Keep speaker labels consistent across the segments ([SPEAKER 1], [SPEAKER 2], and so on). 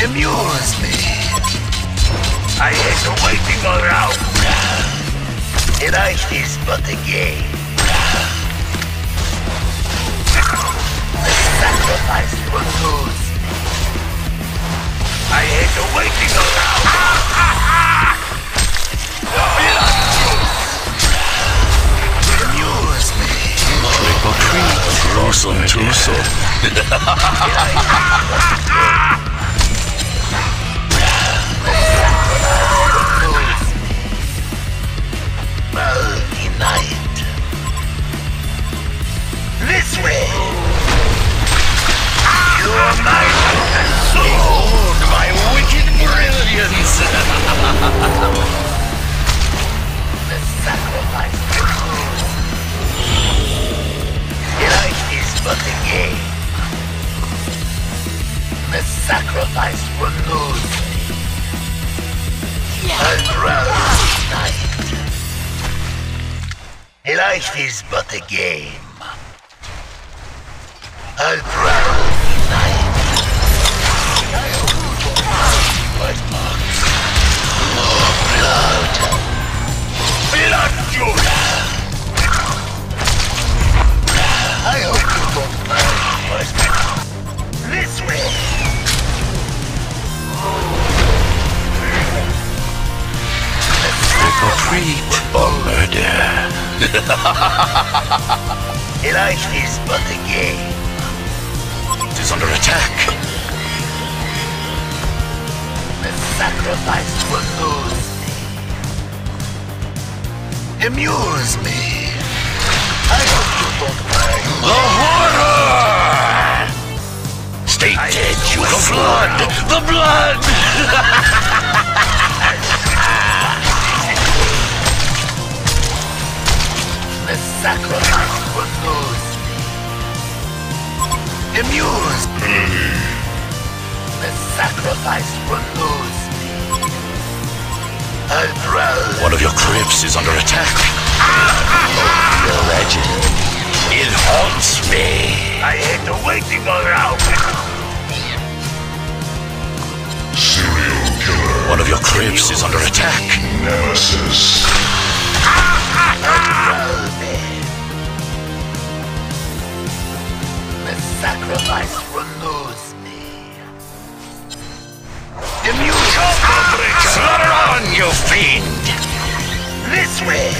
[SPEAKER 1] Amuse me. I hate waiting around. Life is but a game. The sacrifice will lose me. I hate waiting around. Amuse me.
[SPEAKER 2] Trick or treat. Twosome, twosome.
[SPEAKER 1] Unite. This way. You are mine and behold my wicked brilliance. The sacrifice will lose. Life is but a game. The sacrifice will lose. I'd rather unite. Life is but a game. I'd rather unite. White marks. More blood. Blood juice. I hope you won't mind. This way.
[SPEAKER 2] Trick or treat. Or murder.
[SPEAKER 1] Life is but a game.
[SPEAKER 2] It is under attack.
[SPEAKER 1] The sacrifice will lose me. Amuse me. I hope you don't mind.
[SPEAKER 2] The horror! Stay dead, you flood! The blood!
[SPEAKER 1] The sacrifice will lose me. Amuse me. The sacrifice will lose me. I'd rather...
[SPEAKER 2] One of your crypts is under attack. Your legend. It haunts me.
[SPEAKER 1] I hate waiting around.
[SPEAKER 3] Serial killer.
[SPEAKER 2] One of your crypts is under attack.
[SPEAKER 3] Nemesis.
[SPEAKER 1] The sacrifice will lose me. Amuse me.
[SPEAKER 2] Slaughter on, you fiend!
[SPEAKER 1] This way.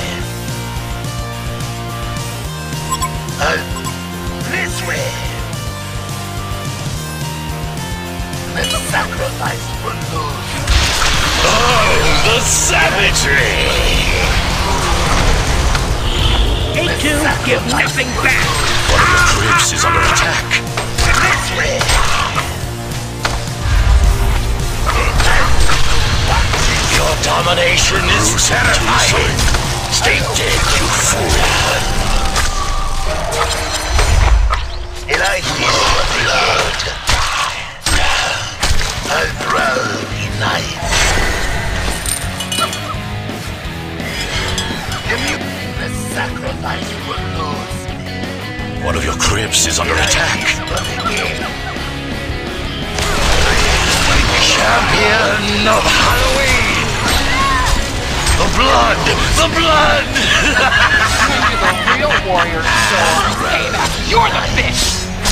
[SPEAKER 1] This way. The sacrifice will lose.
[SPEAKER 2] Oh, the savagery!
[SPEAKER 4] A2, give nothing back!
[SPEAKER 2] One of your crypts is under attack.
[SPEAKER 1] This way.
[SPEAKER 2] Your domination is terrifying. Stay dead, you fool.
[SPEAKER 1] Life is blood. I'd rather unite. The sacrifice will lose me.
[SPEAKER 2] One of your crypts is under attack. Champion of Halloween! The blood! The blood!
[SPEAKER 4] Maybe the real warriors deserve payback. You're the bitch!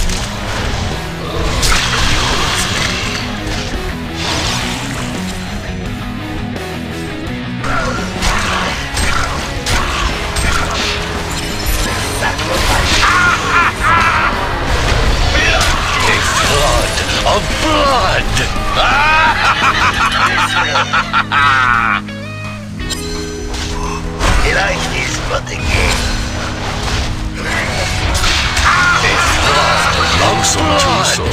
[SPEAKER 2] Blood of blood!
[SPEAKER 1] Life is but a game.
[SPEAKER 2] Lonesome twosome.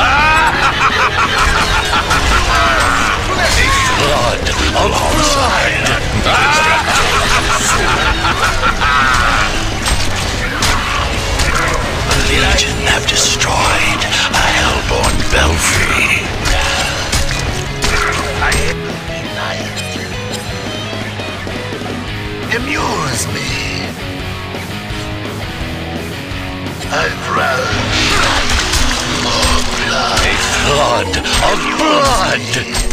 [SPEAKER 2] Blood of blood! The Legion have destroyed a hellborn belfry.
[SPEAKER 1] I am united. Amuse me. I'd rather more blood.
[SPEAKER 2] flood of blood!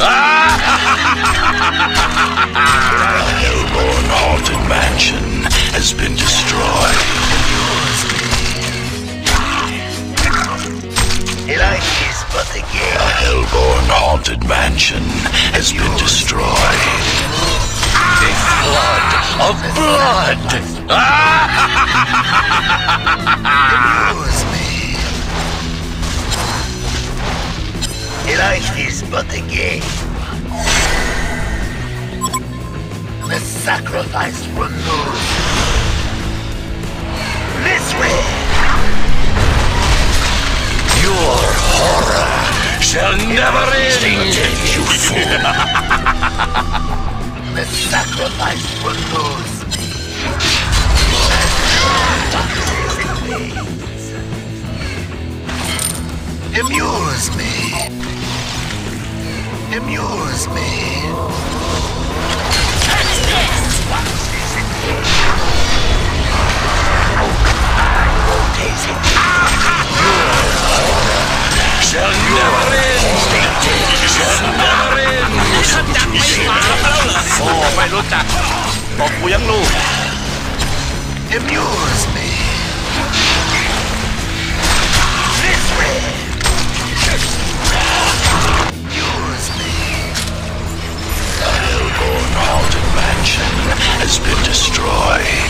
[SPEAKER 2] The Hellborn Haunted Mansion has been destroyed.
[SPEAKER 1] Life is but a game.
[SPEAKER 2] The Hellborn Haunted Mansion has been destroyed. A flood of blood!
[SPEAKER 1] Amuse me. Life is but a game. The sacrifice removes. This way.
[SPEAKER 2] Your horror shall never end! You fool!
[SPEAKER 1] The sacrifice removes me. Amuse me. Amuse me.
[SPEAKER 2] Shall never end! Shall never end!
[SPEAKER 5] โอ้ไม่รู้จักบอกกูยังรู้
[SPEAKER 1] Amuse me. This way. Amuse me.
[SPEAKER 2] The Hellborn Haunted Mansion has been destroyed.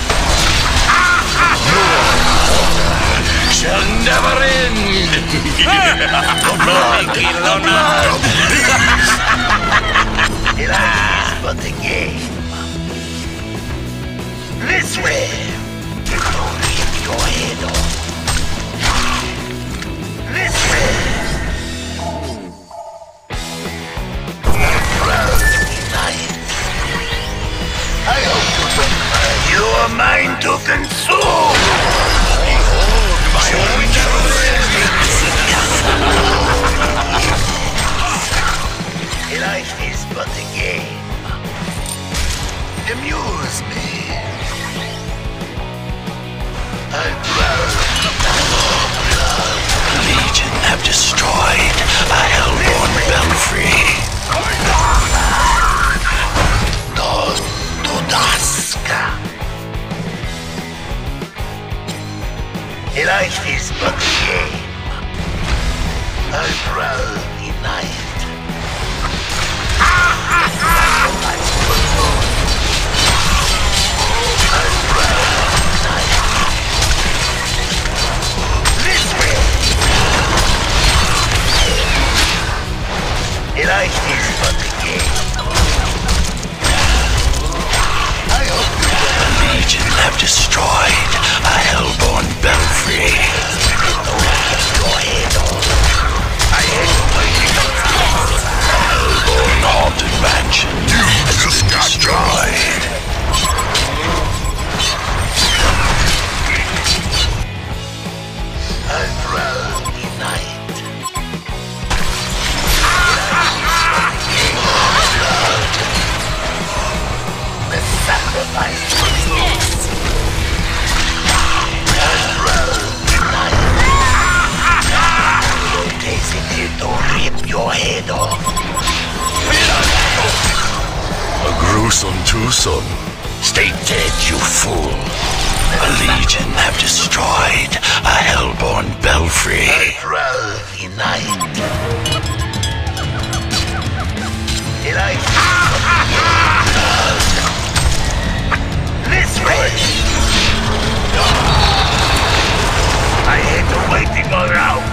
[SPEAKER 2] Your horror shall never end! The blood! The blood!
[SPEAKER 1] Life is but a game. This way. Don't rip your head off. This way. I hope you don't mind. You are mine to consume. Behold my life is but a game. Amuse me. I'd rather
[SPEAKER 2] The Legion have destroyed a Hellborn belfry.
[SPEAKER 1] Dudaska. Life is but a game. I'd rather deny it. Life is but a game. I hope you
[SPEAKER 2] The Legion have destroyed a Hellborn belfry.
[SPEAKER 1] your head off. I hate waiting on
[SPEAKER 2] The Hellborn Haunted Mansion has been destroyed.
[SPEAKER 1] I'd rather deny it. The sacrifice. I'd rather deny it. Rotating it to rip your head off.
[SPEAKER 2] A gruesome twosome. Stay dead, you fool. The Legion have destroyed a Hellborn belfry.
[SPEAKER 1] I'd rather deny it. Life this way. I hate the waiting around.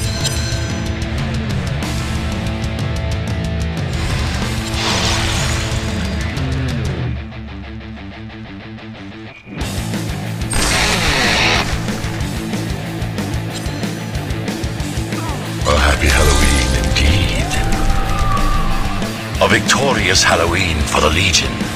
[SPEAKER 2] A happy Halloween indeed. A victorious Halloween for the Legion.